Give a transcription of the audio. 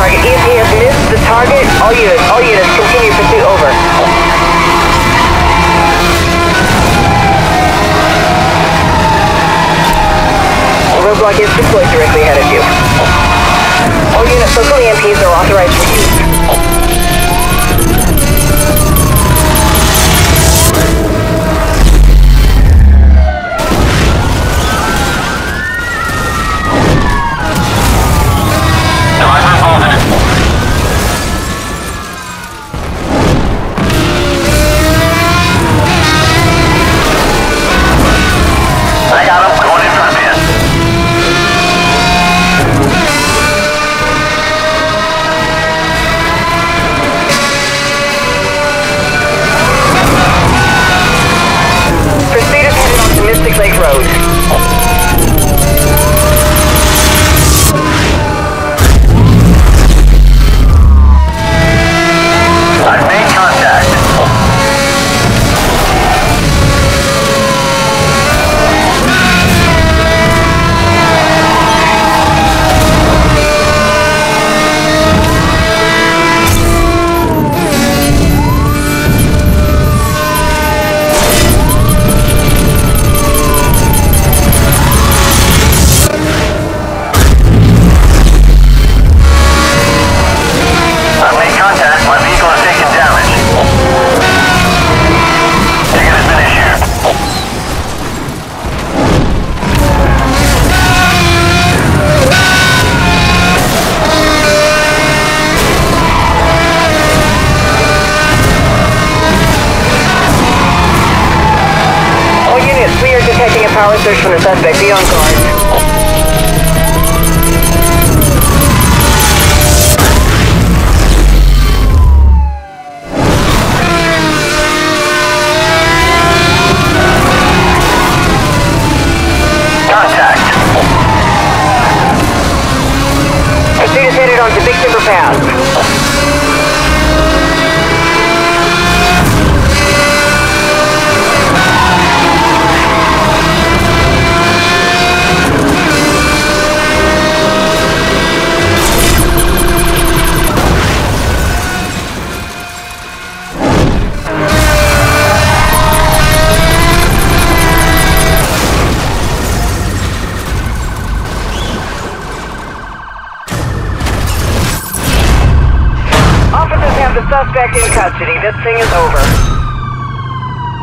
target. EMP has missed the target. All units, continue pursuit, over. Roadblock is deployed directly ahead of you. All units, local EMPs are authorized for use. Lake Road. I've made contact. Power search for the suspect. Be on guard. Contact. Pursuit is headed onto Big Timber Pass. The suspect in custody. This thing is over.